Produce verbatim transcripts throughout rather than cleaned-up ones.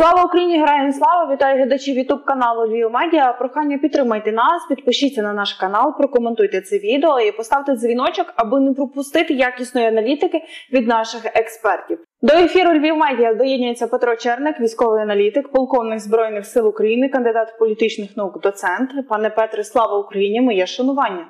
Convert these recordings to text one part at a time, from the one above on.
Слава Україні! Героям слава! Вітаю глядачів ютуб каналу Львів Медіа. Прохання, підтримайте нас, підпишіться на наш канал, прокоментуйте це відео і поставте дзвіночок, аби не пропустити якісної аналітики від наших експертів. До ефіру Львів Медіа доєднується Петро Черник, військовий аналітик, полковник Збройних сил України, кандидат політичних наук, доцент. Пане Петре, слава Україні! Моє шанування!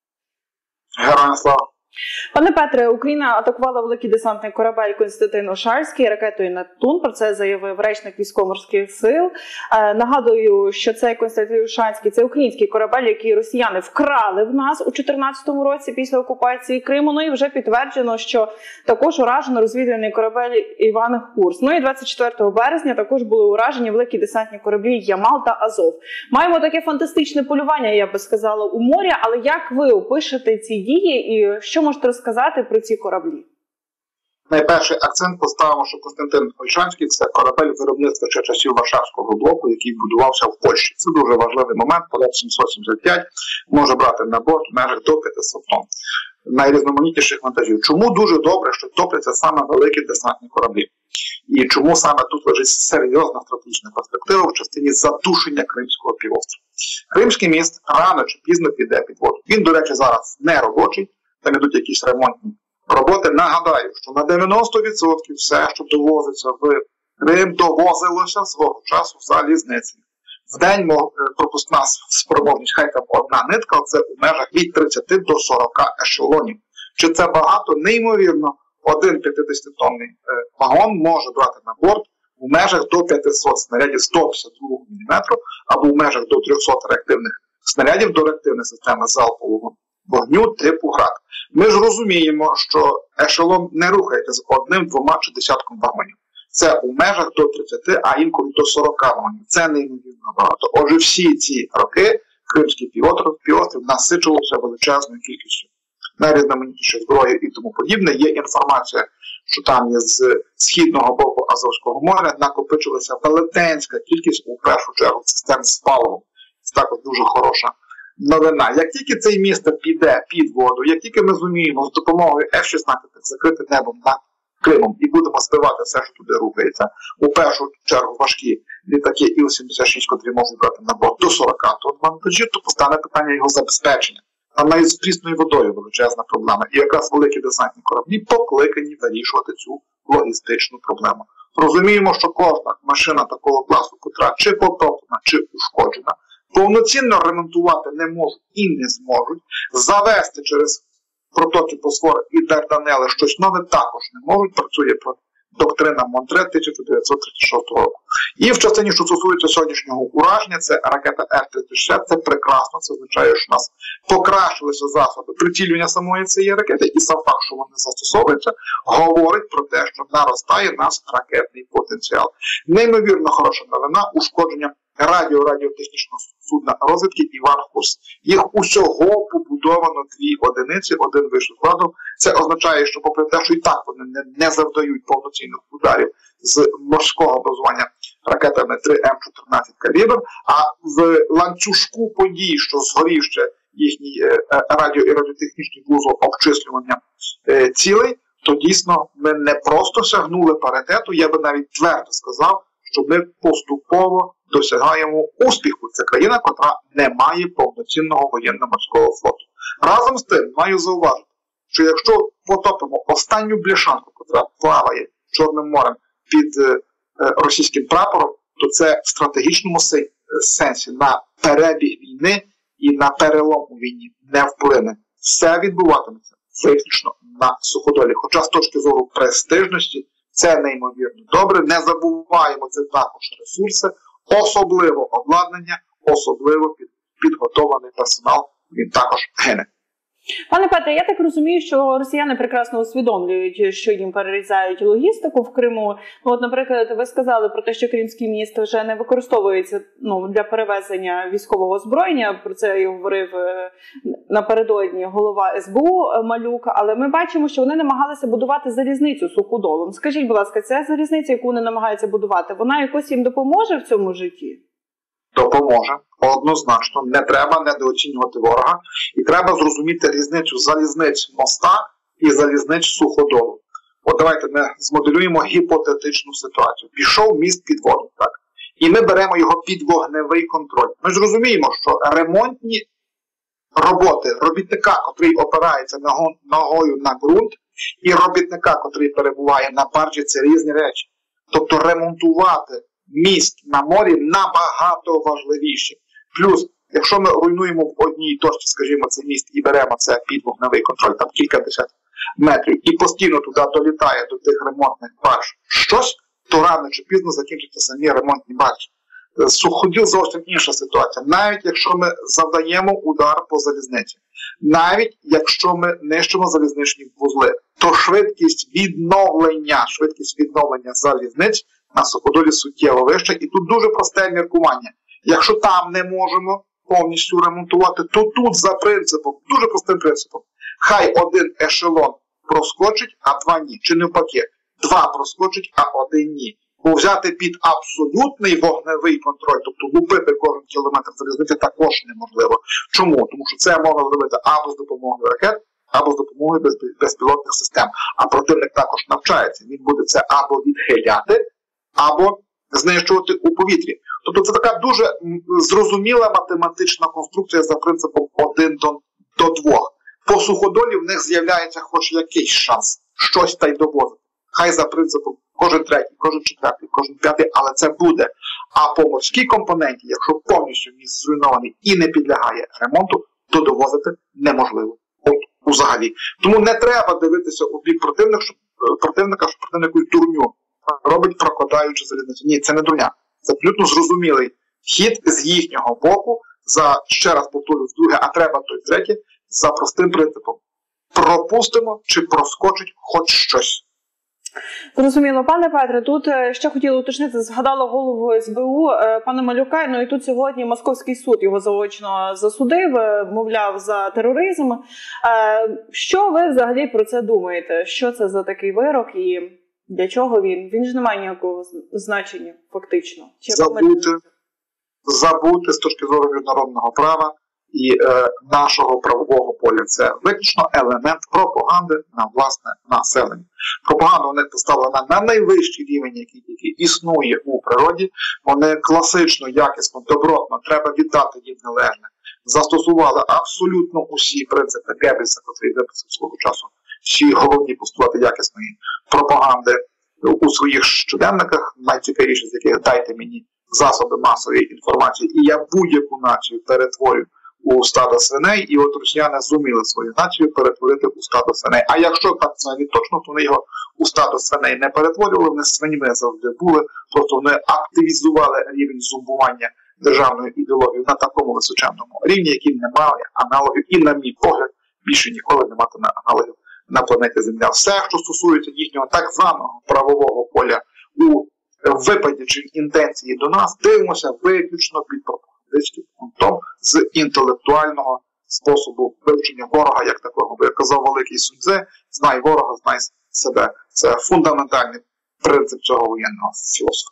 Героям слава! Пане Петре, Україна атакувала великий десантний корабель Константин-Ошальський ракетою «Нептун». Про це заявив речник військово-морських сил. Е, нагадую, що цей Константин-Ошальський – це український корабель, який росіяни вкрали в нас у дві тисячі чотирнадцятому році після окупації Криму. Ну і вже підтверджено, що також уражено розвідувальний корабель «Іван Курс». Ну і двадцять четвертого березня також були уражені великі десантні кораблі «Ямал» та «Азов». Маємо таке фантастичне полювання, я би сказала, у морі. Але як ви опишете ці дії і що можете розказати про ці кораблі? Найперший акцент поставимо, що Константин Ольшанський – це корабель виробництва ще часів Варшавського блоку, який будувався в Польщі. Це дуже важливий момент, полет сімсот сімдесят п'ять може брати на борт в межах до п'ятисот тонн найрізноманітніших вантажів. Чому дуже добре, що топляться саме великі десантні кораблі? І чому саме тут лежить серйозна стратегічна перспектива в частині задушення Кримського півострова? Кримський міст рано чи пізно піде під воду. Він, до речі, зараз не робочий. Там ідуть якісь ремонтні роботи. Нагадаю, що на дев'яносто відсотків все, що довозиться в Крим, довозилося свого часу залізницею. В день пропускна спроможність, хай там одна нитка, це у межах від тридцяти до сорока ешелонів. Чи це багато? Неймовірно, один п'ятдесятитонний вагон може брати на борт у межах до п'ятисот снарядів сто п'ятдесят два міліметри або в межах до трьохсот реактивних снарядів до реактивної системи залпового вогню типу «Град». Ми ж розуміємо, що ешелон не рухається з одним, двома чи десятком вагонів. Це у межах до тридцяти, а інколи до сорока вагонів. Це неймовірно багато. Отже, всі ці роки Кримський півострів, півострів насичувався величезною кількістю найрізноманітнішої зброї і тому подібне. Є інформація, що там є з східного боку Азовського моря накопичилася велетенська кількість, у першу чергу, цистерн з паливом. Це також дуже хороша новина. Як тільки цей міст піде під воду, як тільки ми зуміємо з допомогою еф шістнадцять закрити небом над Кримом і будемо збивати все, що туди рухається, у першу чергу важкі літаки іл сімдесят шість, котрі можуть брати на борт до сорока тонн вантажів, то постане питання його забезпечення. Там навіть з прісною водою величезна проблема. І якраз великі десантні кораблі покликані вирішувати цю логістичну проблему. Розуміємо, що кожна машина такого класу, котра чи потоплена, чи ушкоджена, повноцінно ремонтувати не можуть і не зможуть, завести через протоки Босфора і Дарданели щось нове також не можуть, працює доктрина Монтре тисяча дев'ятсот тридцять шостого року. І в частині, що стосується сьогоднішнього ураження, це ракета Р тридцять шість, це прекрасно, це означає, що у нас покращилися засоби прицілювання самої цієї ракети, і сам факт, що вони застосовуються, говорить про те, що наростає наш ракетний потенціал. Неймовірно хороша новина, ушкодження радіо-радіотехнічного судна розвідки «Іван Курс». Їх усього побудовано дві одиниці, один вийшов складу. Це означає, що попри те, що і так вони не, не завдають повноцінних ударів з морського базування ракетами три М чотирнадцять калібр, а в ланцюжку подій, що згорів ще їхній е, радіо- і радіотехнічний вузол обчислювання е, цілей, то дійсно ми не просто сягнули паритету, я би навіть твердо сказав, що ми поступово досягаємо успіху. Це країна, котра не має повноцінного воєнно-морського флоту. Разом з тим, маю зауважити, що якщо потопимо останню бляшанку, котра плаває Чорним морем під е, російським прапором, то це в стратегічному сенсі на перебіг війни і на перелом у війні не вплине. Все відбуватиметься виключно на суходолі. Хоча з точки зору престижності це неймовірно добре. Не забуваємо, це також ресурси, особливо обладнання, особливо під, підготовлений персонал, він також гине. Пане Петре, я так розумію, що росіяни прекрасно усвідомлюють, що їм перерізають логістику в Криму. От, наприклад, ви сказали про те, що Кримський міст вже не використовується ну, для перевезення військового озброєння. Про це і говорив напередодні голова ес бе у Малюк. Але ми бачимо, що вони намагалися будувати залізницю суходолом. Скажіть, будь ласка, ця залізниця, яку вони намагаються будувати, вона якось їм допоможе в цьому житті? Допоможе. Однозначно. Не треба недооцінювати ворога. І треба зрозуміти різницю залізниць моста і залізниць суходолу. От давайте ми змоделюємо гіпотетичну ситуацію. Пішов міст під воду, так? І ми беремо його під вогневий контроль. Ми ж розуміємо, що ремонтні роботи робітника, котрий опирається ногою на ґрунт, і робітника, котрий перебуває на баржі, це різні речі. Тобто ремонтувати міст на морі набагато важливіше. Плюс, якщо ми руйнуємо в одній точці, скажімо, цей міст і беремо це під вогневий контроль, там кілька десят метрів, і постійно туди долітає до тих ремонтних барж щось, то рано чи пізно закінчаться самі ремонтні баржі. Суходіл зовсім інша ситуація. Навіть якщо ми завдаємо удар по залізниці, навіть якщо ми нищимо залізничні вузли, то швидкість відновлення, швидкість відновлення залізниць на суходолі суттєво вища. І тут дуже просте міркування. Якщо там не можемо повністю ремонтувати, то тут за принципом, дуже простим принципом, хай один ешелон проскочить, а два ні. Чи навпаки, два проскочить, а один ні. Бо взяти під абсолютний вогневий контроль, тобто лупити кожен кілометр залізниці, також неможливо. Чому? Тому що це можна зробити або з допомогою ракет, або з допомогою безпілотних систем. А противник також навчається. Він буде це або відхиляти, або знищувати у повітрі. Тобто це така дуже зрозуміла математична конструкція за принципом один до двох. По суходолі в них з'являється хоч якийсь шанс щось та й довозити. Хай за принципом кожен третій, кожен четвертий, кожен п'ятий, але це буде. А по морській компоненті, якщо повністю міст зруйнований і не підлягає ремонту, то довозити неможливо. От взагалі. Тому не треба дивитися у бік противника, що противника, що противник якусь дурню робить, прокладаючи залізницю. Ні, це не дурня. Це абсолютно зрозумілий хід з їхнього боку, за, ще раз повторюю, вдруге, а треба той третє, за простим принципом. Пропустимо чи проскочить хоч щось. Зрозуміло. Пане Петре, тут ще хотіла уточнити, згадала голову ес бе у пана Малюка, ну і тут сьогодні Московський суд його заочно засудив, мовляв, за тероризм. Що ви взагалі про це думаєте? Що це за такий вирок і для чого він? Він ж не має ніякого значення, фактично. Чи забути, забути з точки зору міжнародного права і е, нашого правового поля. Це виключно елемент пропаганди на власне населення. Пропаганда вони поставлена на найвищий рівень, який, який існує у природі. Вони класично, якісно, добротно, треба віддати їм належне. Застосували абсолютно усі принципи Геббельса, який виписав свого часу, всі головні постулати якісної пропаганди у своїх щоденниках, найцікавіше з яких дайте мені засоби масової інформації, і я будь-яку націю перетворю у стадо свиней, і от росіяни зуміли свою націю перетворити у стадо свиней. А якщо так взагалі точно, то вони його у стадо свиней не перетворювали, вони свинями завжди були, просто вони активізували рівень зумбування державної ідеології на такому височенному рівні, який не має аналогів, і, на мій погляд, більше ніколи не матиме аналогів на планеті Земля. Все, що стосується їхнього так званого правового поля у випаді чи інтенції до нас, дивимося виключно під пропагандистським пунктом з інтелектуального способу вивчення ворога як такого. Бо, як казав великий Сунь Цзе, знай ворога, знай себе. Це фундаментальний принцип цього воєнного філософа.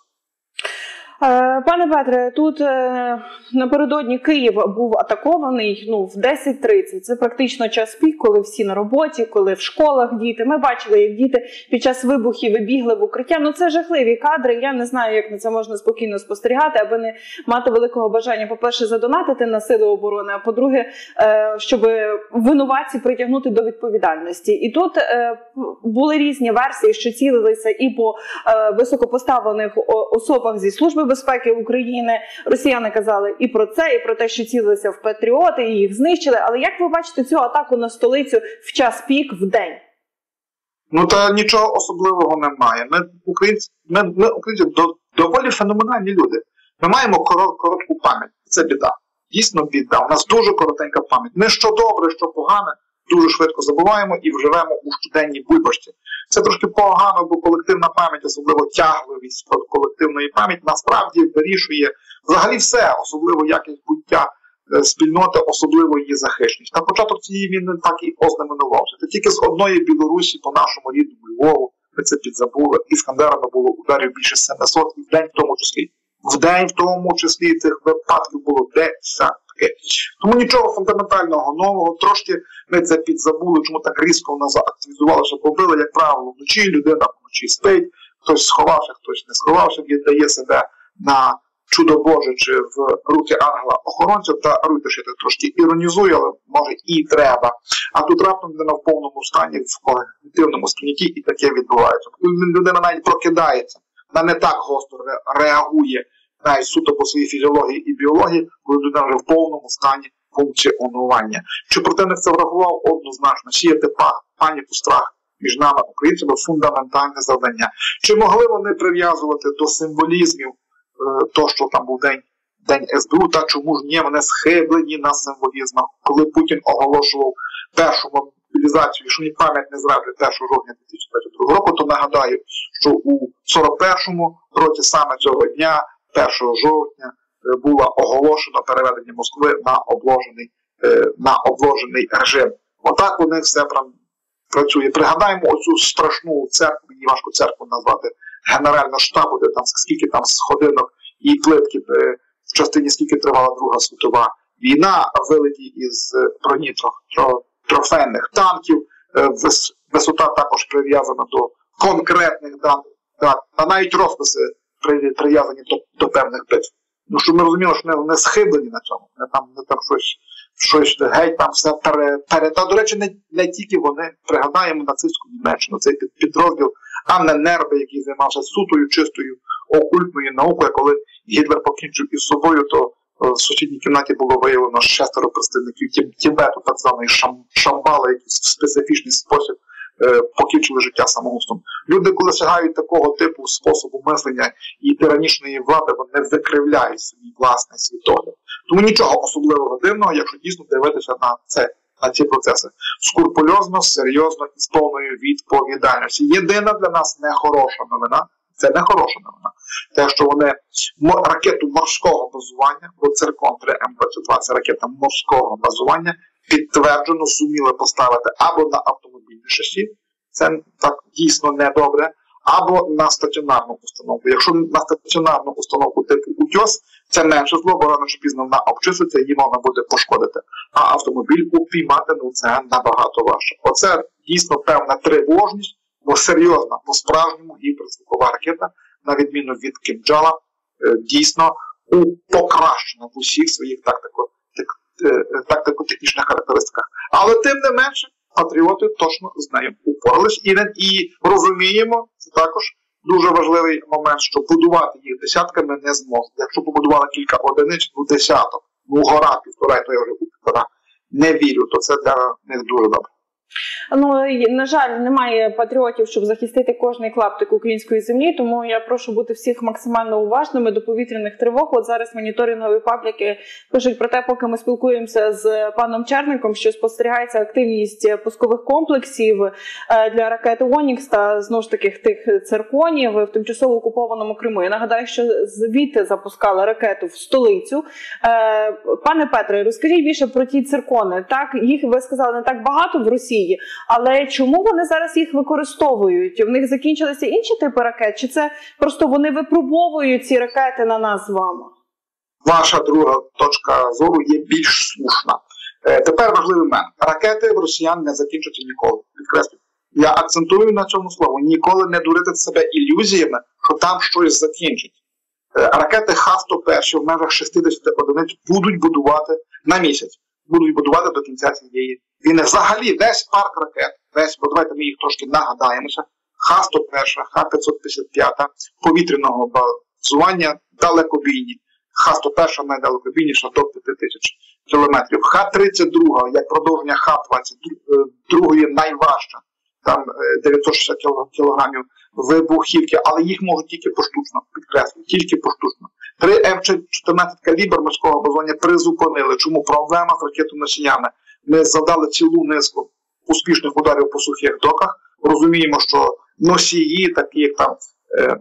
Пане Петре, тут напередодні Київ був атакований ну, в десять тридцять. Це практично час пік, коли всі на роботі, коли в школах діти. Ми бачили, як діти під час вибухів вибігли в укриття. Ну це жахливі кадри. Я не знаю, як на це можна спокійно спостерігати, аби не мати великого бажання, по-перше, задонатити на сили оборони, а по-друге, щоб винуватці притягнути до відповідальності. І тут були різні версії, що цілилися і по високопоставлених особах зі служби безпеки України. Росіяни казали і про це, і про те, що цілилися в патріоти, і їх знищили. Але як ви бачите цю атаку на столицю в час пік, в день? Ну, та нічого особливого немає. Ми, українці, ми, ми, українці до, доволі феноменальні люди. Ми маємо корот, коротку пам'ять. Це біда. Дійсно біда. У нас дуже коротенька пам'ять. Ми що добре, що погане, дуже швидко забуваємо і вживаємо у щоденній бульбашці. Це трошки погано, бо колективна пам'ять, особливо тягливість колективної пам'яті, насправді вирішує взагалі все, особливо якість буття спільноти, особливо її захищеність. На початок цієї війни так і ознаменувався. Це тільки з одної Білорусі по нашому рідному Львову, ми це підзабули, Іскандерами було ударів більше семисот, і в день в тому числі. В день в тому числі цих випадків було десятки. навпаки. Тому нічого фундаментального нового, трошки ми це підзабули, чому так різко в нас активізувалося, побили, як правило, вночі, людина вночі спить, хтось сховався, хтось не сховався, віддає себе на чудо Боже чи в руки ангела-охоронця, та руйте, що я трошки іронізую, але може і треба. А тут раптом людина в повному стані, в когнітивному сприйнятті, і таке відбувається. Людина навіть прокидається, вона не так гостро реагує навіть суто по своїй фізіології і біології, коли людина вже в повному стані функціонування. Чи противник це врахував? Однозначно. Сіяти паніку, страх між нами, українцями, фундаментальне завдання. Чи могли вони прив'язувати до символізмів то, що там був день, день ес бе у, та чому ж ні, вони схиблені на символізмах. Коли Путін оголошував першу мобілізацію, якщо мені пам'ять не зраджує, першого жовтня дві тисячі двадцять другого року, то нагадаю, що у сорок першому році саме цього дня, першого жовтня, було оголошено переведення Москви на обложений, на обложений режим. Отак у них все працює. Пригадаємо оцю страшну церкву, її важко церкву назвати, Генерального штабу, де там скільки там сходинок і плитки в частині, скільки тривала Друга світова війна, вилеті із бронетрофейних танків, висота також прив'язана до конкретних дат, а навіть розписи прив'язані до, до певних битв. Ну, щоб ми розуміли, що не, не схиблені на цьому, не там, не там щось, щось геть там все пере, пере... Та, до речі, не, не тільки вони, пригадаємо нацистську Німеччину, цей підрозділ Анне Нербе, який займався сутою, чистою, окультною наукою. Коли Гітлер покінчив із собою, то в сусідній кімнаті було виявлено шестеро представників Тібету, так званої шам, шамбали, які в специфічний спосіб е, покінчили життя самогубством. Люди, коли сягають такого типу способу мислення і тиранічної влади, вони викривляють свій власний світогляд. Тому нічого особливого дивного, якщо дійсно дивитися на це, на ці процеси. Скрупульозно, серйозно і з повною відповідальністю. Єдина для нас нехороша новина, це не хороша новина, те, що вони ракету морського базування, бо Циркон три М двадцять два, це ракета морського базування, підтверджено зуміли поставити або на автомобільне шасі, це так дійсно недобре, або на стаціонарну установку. Якщо на стаціонарну установку типу «Утьос», це менше зло, бо рано чи пізно вона обчислиться, її можна буде пошкодити. А автомобіль упіймати, ну це набагато важче. Оце дійсно певна тривожність, бо серйозна, по-справжньому гіперзвукова ракета, на відміну від «Кинджала», дійсно покращена в усіх своїх тактико-технічних характеристиках. Але тим не менше, патріоти точно з нею упорались. І, і розуміємо, це також дуже важливий момент, що будувати їх десятками не зможуть. Якщо побудували кілька одиниць, ну десяток, ну гора, півтора, то я вже у півтора не вірю, то це для них дуже добре. Ну, на жаль, немає патріотів, щоб захистити кожний клаптик української землі, тому я прошу бути всіх максимально уважними до повітряних тривог. От зараз моніторингові пабліки пишуть про те, поки ми спілкуємося з паном Черником, що спостерігається активність пускових комплексів для ракет «Онікс» та, знову ж таки, тих цирконів в тимчасово окупованому Криму. Я нагадаю, що звідти запускали ракету в столицю. Пане Петре, розкажіть більше про ті циркони. Так, їх, ви сказали, не так багато в Росії, але чому вони зараз їх використовують? В них закінчилися інші типи ракет? Чи це просто вони випробовують ці ракети на нас з вами? Ваша друга точка зору є більш слушна. Е, тепер важливий момент. Ракети в росіян не закінчаться ніколи. Підкреслюю. Я акцентую на цьому слову. Ніколи не дурити себе ілюзіями, що там щось закінчить. Е, ракети Х сто один в межах шістдесят одиниць будуть будувати на місяць. Будуть будувати до кінця цієї війни. Взагалі, весь парк ракет, весь, бо давайте ми їх трошки нагадаємося, Х сто один, Х п'ятсот п'ятдесят п'ять, повітряного базування, далекобійні. Х сто один найдалекобійніша до п'яти тисяч кілометрів. Х тридцять два, як продовження Х двадцять два, найважча, там дев'ятсот шістдесят кілограмів вибухівки, але їх можуть тільки поштучно, підкреслюю, тільки поштучно. Три М чотирнадцять калібр морського базування призупинили. Чому? Проблема з ракетоносіями. Ми завдали цілу низку успішних ударів по сухих доках. Розуміємо, що носії, такі як там е,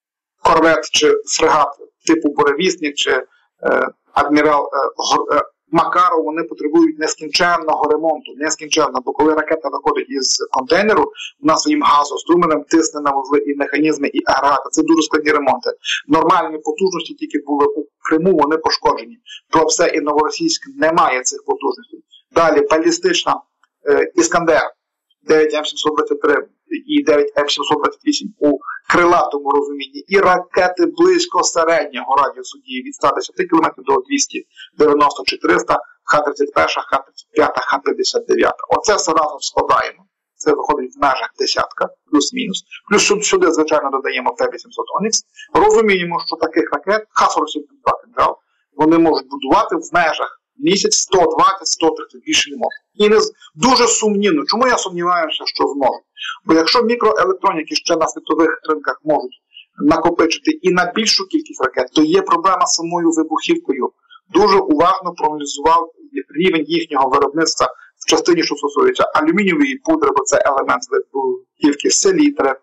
корвет чи фрегат типу «Буревісник» чи е, адмірал е, Макаров, вони потребують нескінченного ремонту, нескінченного, бо коли ракета виходить із контейнеру, вона своїм газоструменем тисне на вузли і механізми, і агрегати. Це дуже складні ремонти. Нормальні потужності тільки були у Криму, вони пошкоджені. Про все і Новоросійськ немає цих потужностей. Далі, балістична е, Іскандер дев'ять М сімсот двадцять три і дев'ять М сімсот двадцять вісім у крилатому розумінні, і ракети близько середнього радіусу дії від ста десяти кілометрів до двісті дев'яносто чи триста, Х тридцять один, Х тридцять п'ять, Х п'ятдесят дев'ять. Оце все разом складаємо. Це виходить в межах десятка, плюс-мінус. Плюс сюди, звичайно, додаємо Т вісімсот Онікс. Розуміємо, що таких ракет Х сорок сім два Кендрал вони можуть будувати в межах місяць сто двадцять - сто тридцять, більше не можуть. І не дуже сумнівно. Чому я сумніваюся, що зможуть? Бо якщо мікроелектроніки ще на світових ринках можуть накопичити і на більшу кількість ракет, то є проблема з самою вибухівкою. Дуже уважно проаналізував рівень їхнього виробництва в частині, що стосується алюмінієвої пудри, бо це елемент вибухівки, селітри,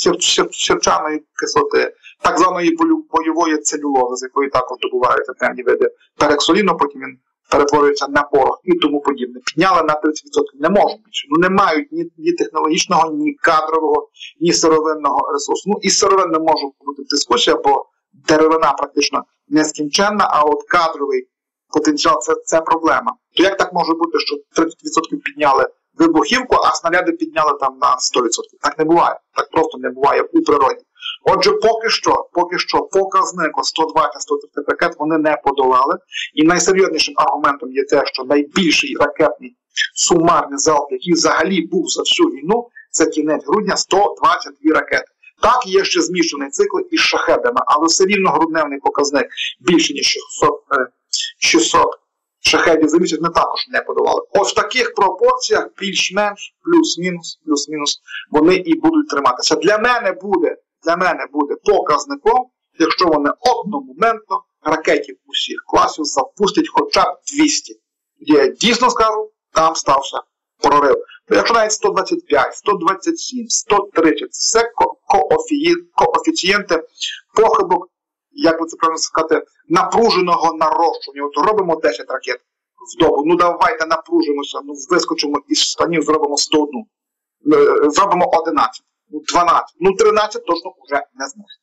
сірчаної кислоти, так званої бойової целюлози, з якої також добуваються певні види перексоліну, потім він перетворюється на порох і тому подібне. Підняли на тридцять відсотків не можуть більше. Ну не мають ні, ні технологічного, ні кадрового, ні сировинного ресурсу. Ну і сировинно може бути дискусія, бо деревина практично нескінченна, а от кадровий потенціал це, це проблема. То як так може бути, що тридцять відсотків підняли вибухівку, а снаряди підняли там на сто відсотків? Так не буває. Так просто не буває у природі. Отже, поки що, поки що показник сто двадцять - сто тридцять ракет вони не подолали. І найсерйознішим аргументом є те, що найбільший ракетний сумарний залп, який взагалі був за всю війну, це кінець грудня, сто двадцять дві ракети. Так, є ще змішаний цикл із шахедами, але все рівно грудневний показник більше, ніж шістсот шахедів за місяць, ми також не подавали. Ось в таких пропорціях більш-менш, плюс-мінус, плюс-мінус, вони і будуть триматися. Для мене буде, для мене буде показником, якщо вони одномоментно ракетів усіх класів запустять хоча б двісті. Я дійсно скажу, там стався прорив. То якщо навіть сто двадцять п'ять, сто двадцять сім, сто тридцять, це все коефіцієнти похибок, як би це правильно сказати, напруженого нарощування. От робимо десять ракет в добу, ну давайте напружимося, ну вискочимо із штанів, зробимо сто один, зробимо одинадцять, ну дванадцять, ну тринадцять точно вже не зможемо.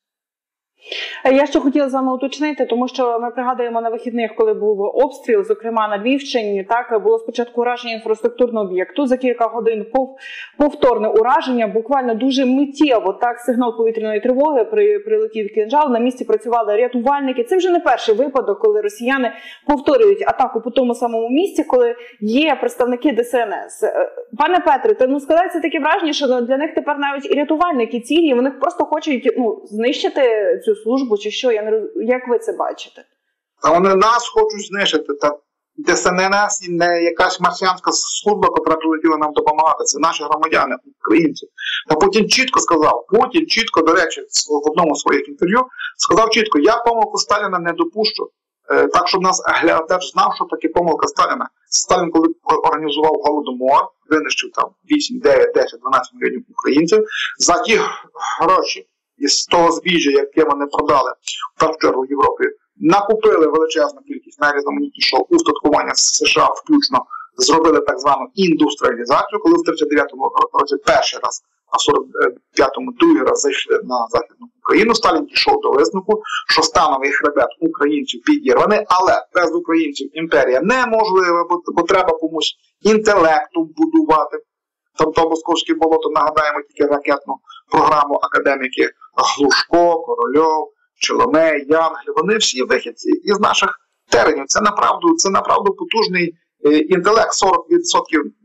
Я ще хотіла з вами уточнити, тому що ми пригадуємо на вихідних, коли був обстріл, зокрема на Львівщині, так, було спочатку ураження інфраструктурного об'єкту, за кілька годин повторне ураження, буквально дуже миттєво, так, сигнал повітряної тривоги, при, прилетів кинжал, на місці працювали рятувальники. Це вже не перший випадок, коли росіяни повторюють атаку по тому самому місці, коли є представники Де Ес Ен Ес. Пане Петре, то, ну, складається таке враження, що для них тепер навіть і рятувальники цілі, вони просто хочуть, ну, знищити цю службу, чи що, я не роз... як ви це бачите? Та вони нас хочуть знищити. Та Де Ес Ен Ес і не якась марсіанська служба, яка прилетіла нам допомагати. Це наші громадяни, українці. Та Путін чітко сказав, Путін чітко, до речі, в одному з своїх інтерв'ю, сказав чітко, я помилку Сталіна не допущу. Е, так, щоб нас глядач знав, що таке помилка Сталіна. Сталін, коли організував Голодомор, винищив там вісім, дев'ять, десять, дванадцять мільйонів українців, за ті гроші із того збіжжя, яке вони продали в першу чергу в Європі, накупили величезну кількість найрізноманітнішого устаткування з США включно, зробили так звану індустріалізацію, коли в тридцять дев'ятому році перший раз, а в сорок п'ятому другий раз зайшли на Західну Україну, Сталін дійшов до висновку, що становий хребет українців підірваний, але без українців імперія неможлива, бо, бо треба комусь інтелектом будувати. Там то Московське болото, нагадаємо тільки ракетну програму академіки Глушко, Корольов, Челомей, Янгель. Вони всі вихідці із наших теренів. Це направду, це направду потужний е, інтелект. сорок відсотків е,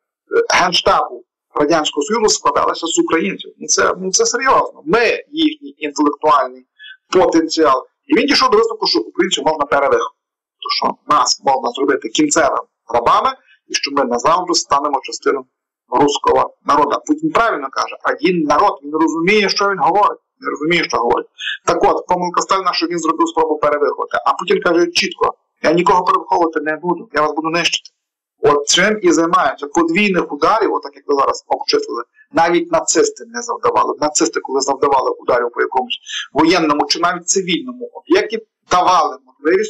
генштабу Радянського Союзу складалося з українців. І це, ну, це серйозно. Ми їхній інтелектуальний потенціал. І він дійшов до висновку, що українців можна перевиховати. Тому що нас можна зробити кінцевими рабами, і що ми назавжди станемо частиною руського народу. Путін правильно каже, один народ, він розуміє, що він говорить. Не розуміє, що говорить. Так от, помилка Сталіна, що він зробив спробу перевиховати. А Путін каже чітко, я нікого перевиховувати не буду, я вас буду нищити. От чим і займаються. Подвійних ударів, отак як ви зараз обчислили, навіть нацисти не завдавали. Нацисти, коли завдавали ударів по якомусь воєнному чи навіть цивільному об'єкті, давали можливість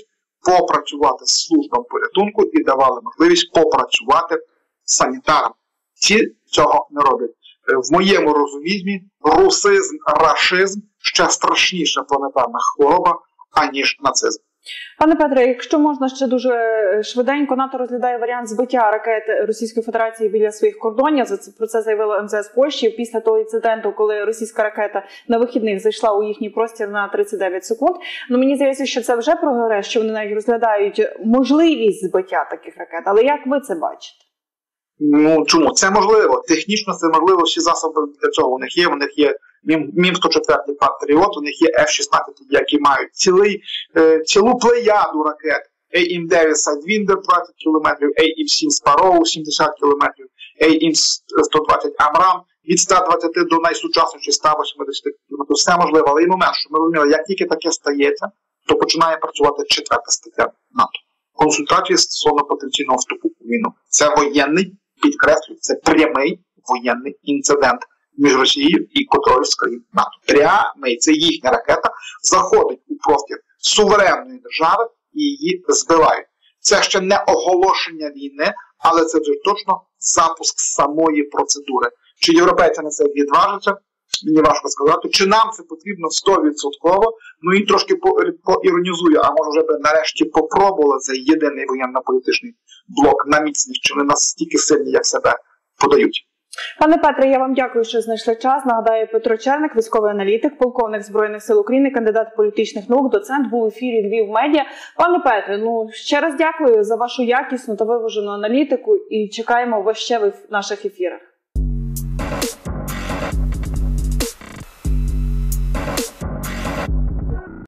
попрацювати з службами порятунку і давали можливість попрацювати санітарам. Ті цього не роблять. В моєму розумінні русизм, рашизм ще страшніша планетарна хвороба, аніж нацизм. Пане Петре, якщо можна ще дуже швиденько, НАТО розглядає варіант збиття ракет Російської Федерації біля своїх кордонів. Про це заявило ем зе ес Польщі після того інциденту, коли російська ракета на вихідних зайшла у їхній простір на тридцять дев'ять секунд. Ну, мені здається, що це вже прогрес, що вони навіть розглядають можливість збиття таких ракет. Але як ви це бачите? Ну, чому? Це можливо. Технічно це можливо, всі засоби для цього у них є. У них є Мім сто чотири Патріот, у них є еф шістнадцять, які мають цілий, е, цілу плеяду ракет. ей ем дев'ять Sidewinder двадцять кілометрів, ей ем сім Sparrow сімдесят кілометрів, ей ем сто двадцять Амрам від ста двадцяти до найсучасніших ста вісімдесяти кілометрів. Все можливо, але і момент, що ми розуміли, як тільки таке стається, то починає працювати четверта стаття НАТО. Консультації стосовно потенційного вступу у війну. Це воєнний, підкреслюю, це прямий воєнний інцидент між Росією і котрою з країн НАТО. Прямий, це їхня ракета, заходить у простір суверенної держави і її збивають. Це ще не оголошення війни, але це вже точно запуск самої процедури. Чи європейці на це відважаться, мені важко сказати. Чи нам це потрібно сто відсотків, ну і трошки поіронізую, а може вже би нарешті попробували цей єдиний воєнно-політичний блок на міцність, чи не настільки сильні, як себе подають. Пане Петре, я вам дякую, що знайшли час. Нагадаю, Петро Черник, військовий аналітик, полковник Збройних сил України, кандидат політичних наук, доцент, був у ефірі Львів Медіа. Пане Петре, ну ще раз дякую за вашу якісну та виважену аналітику і чекаємо вас ще в наших ефірах.